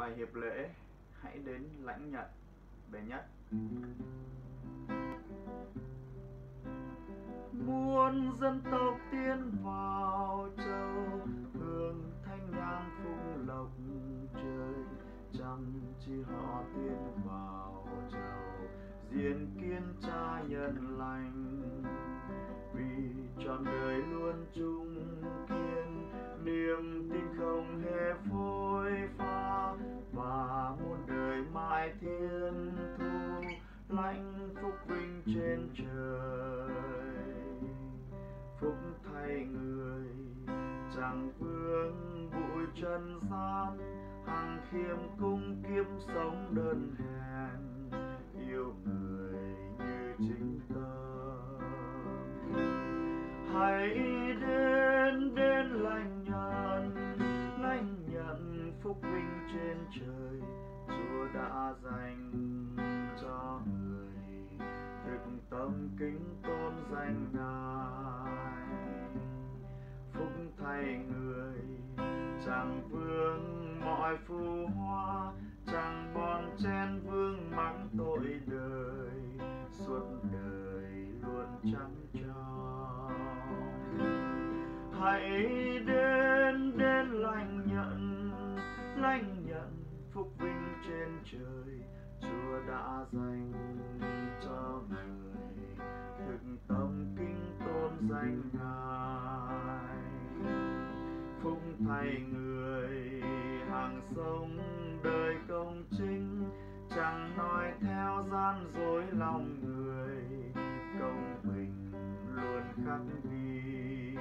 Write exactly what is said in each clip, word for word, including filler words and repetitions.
Bài hiệp lễ hãy đến lãnh nhận. Bé Nhất. Muôn dân tộc tiến vào châu, hương thanh nhàn phúc lộc trời. Chăm chỉ họ tiến vào châu, diện kiến cha nhân lành. Vì trọn đời luôn chung kiên, niềm tin không hề phôi pha. Và muôn đời mãi thiên thu, lãnh phúc vinh trên trời. Phúc thay người chẳng vương bụi trần gian, hằng khiêm cung kiếp sống đơn hèn. Yêu người như chính tâm, hãy đến đến lãnh nhận, lãnh nhận phúc vinh trên trời. Chúa đã dành cho người, thực tâm kính tôn danh Ngài. Phúc thay người chẳng vương mọi phù hoa, chẳng bon chen vương mắng tội đời. Suốt đời luôn trắng tròn, hãy đến đến lãnh nhận, lãnh nhận phúc vinh trên trời. Chúa đã dành cho người, thực tâm kính tôn danh Ngài. Phúc thay người hàng sống đời công chính, chẳng nói theo gian dối lòng người. Công bình luôn khắc ghi,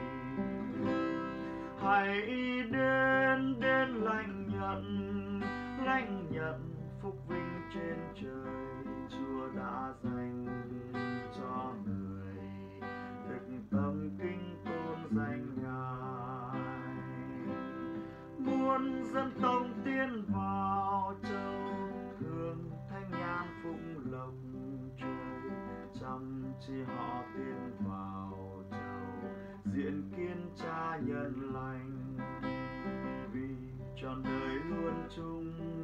hãy đến đến lãnh nhận, lãnh nhận phúc vinh trên trời. Chúa đã dành cho người, thực tâm kính tôn danh Ngài. Muôn dân tộc tiến vào châu, hương thanh nhàn phúc lộc trời. Chăm chỉ họ tiến vào châu, diện kiến cha nhân lành. Vì trọn đời luôn chung